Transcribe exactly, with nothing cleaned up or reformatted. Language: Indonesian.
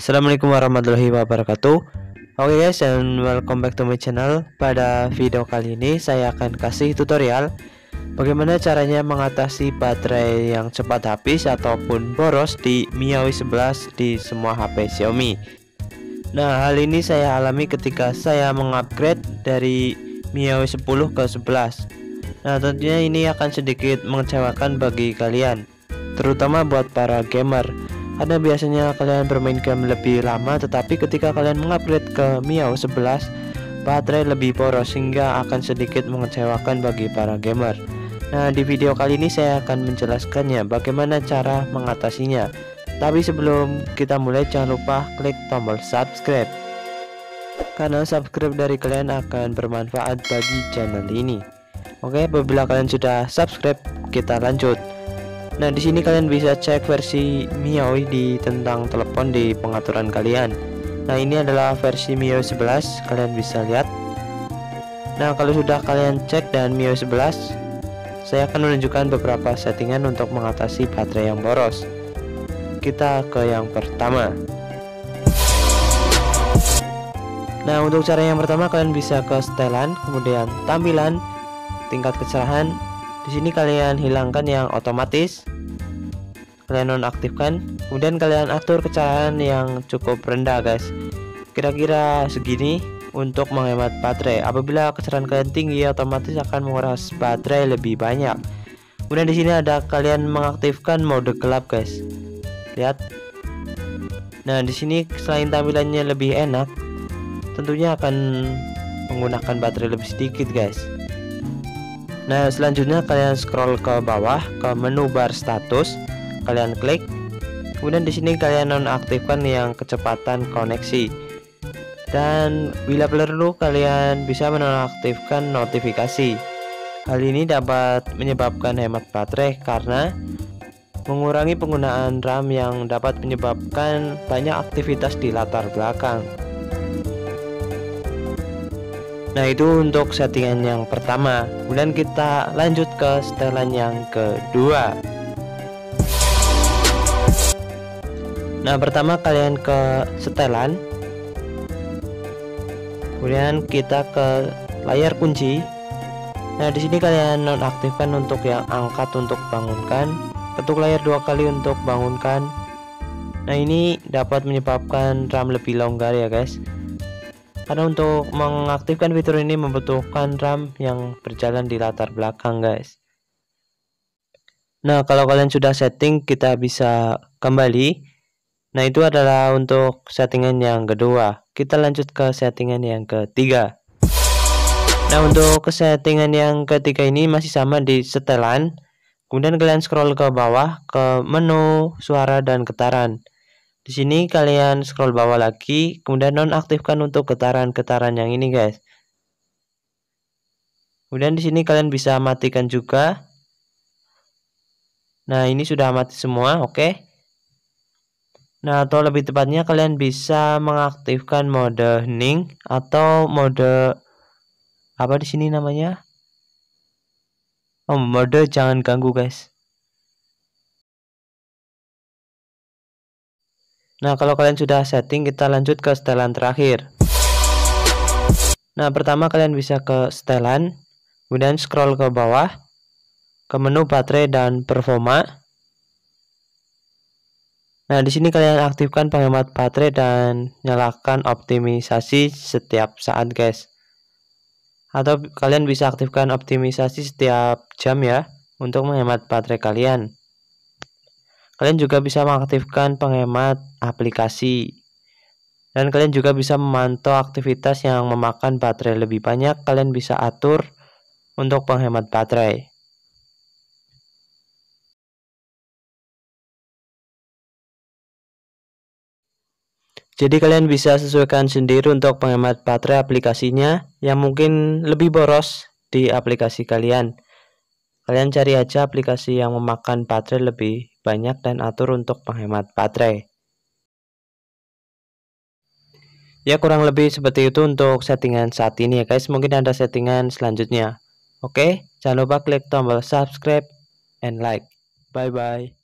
Assalamualaikum warahmatullahi wabarakatuh. Oke guys, and welcome back to my channel. Pada video kali ini saya akan kasih tutorial bagaimana caranya mengatasi baterai yang cepat habis ataupun boros di M I U I sebelas di semua H P Xiaomi. Nah, hal ini saya alami ketika saya mengupgrade dari M I U I sepuluh ke sebelas. Nah, tentunya ini akan sedikit mengecewakan bagi kalian, terutama buat para gamer. Karena biasanya kalian bermain game lebih lama, tetapi ketika kalian mengupgrade ke M I U I sebelas, baterai lebih boros sehingga akan sedikit mengecewakan bagi para gamer. Nah, di video kali ini saya akan menjelaskannya bagaimana cara mengatasinya. Tapi sebelum kita mulai, jangan lupa klik tombol subscribe, karena subscribe dari kalian akan bermanfaat bagi channel ini. Oke, apabila kalian sudah subscribe, kita lanjut. Nah, di sini kalian bisa cek versi M I U I di tentang telepon di pengaturan kalian. Nah, ini adalah versi M I U I sebelas, kalian bisa lihat. Nah, kalau sudah kalian cek dan M I U I sebelas, saya akan menunjukkan beberapa settingan untuk mengatasi baterai yang boros. Kita ke yang pertama. Nah, untuk cara yang pertama kalian bisa ke setelan, kemudian tampilan, tingkat kecerahan. Di sini kalian hilangkan yang otomatis, kalian nonaktifkan, kemudian kalian atur kecerahan yang cukup rendah guys, kira-kira segini untuk menghemat baterai. Apabila kecerahan kalian tinggi, otomatis akan menguras baterai lebih banyak. Kemudian di sini ada kalian mengaktifkan mode gelap guys, lihat. Nah, di sini selain tampilannya lebih enak, tentunya akan menggunakan baterai lebih sedikit guys. Nah, selanjutnya kalian scroll ke bawah ke menu bar status, kalian klik. Kemudian di sini kalian nonaktifkan yang kecepatan koneksi. Dan bila perlu kalian bisa menonaktifkan notifikasi. Hal ini dapat menyebabkan hemat baterai karena mengurangi penggunaan RAM yang dapat menyebabkan banyak aktivitas di latar belakang. Nah, itu untuk settingan yang pertama. Kemudian kita lanjut ke setelan yang kedua. Nah, pertama kalian ke setelan, kemudian kita ke layar kunci. Nah, di sini kalian nonaktifkan untuk yang angkat untuk bangunkan, ketuk layar dua kali untuk bangunkan. Nah, ini dapat menyebabkan RAM lebih longgar ya guys. Karena untuk mengaktifkan fitur ini membutuhkan RAM yang berjalan di latar belakang guys. Nah, kalau kalian sudah setting, kita bisa kembali. Nah, itu adalah untuk settingan yang kedua. Kita lanjut ke settingan yang ketiga. Nah, untuk settingan yang ketiga ini masih sama di setelan. Kemudian kalian scroll ke bawah ke menu suara dan getaran. Di sini kalian scroll bawah lagi, kemudian nonaktifkan untuk getaran-getaran yang ini guys. Kemudian di sini kalian bisa matikan juga. Nah, ini sudah mati semua, oke. Nah, atau lebih tepatnya kalian bisa mengaktifkan mode hening atau mode apa di sini namanya? Oh, mode jangan ganggu guys. Nah, kalau kalian sudah setting, kita lanjut ke setelan terakhir. Nah, pertama kalian bisa ke setelan, kemudian scroll ke bawah ke menu baterai dan performa. Nah, di sini kalian aktifkan penghemat baterai dan nyalakan optimisasi setiap saat guys. Atau kalian bisa aktifkan optimisasi setiap jam ya, untuk menghemat baterai kalian. Kalian juga bisa mengaktifkan penghemat aplikasi. Dan kalian juga bisa memantau aktivitas yang memakan baterai lebih banyak. Kalian bisa atur untuk penghemat baterai. Jadi kalian bisa sesuaikan sendiri untuk penghemat baterai aplikasinya yang mungkin lebih boros di aplikasi kalian. Kalian cari aja aplikasi yang memakan baterai lebih banyak dan atur untuk penghemat baterai. Ya, kurang lebih seperti itu untuk settingan saat ini ya guys. Mungkin ada settingan selanjutnya. Oke, jangan lupa klik tombol subscribe and like. Bye bye.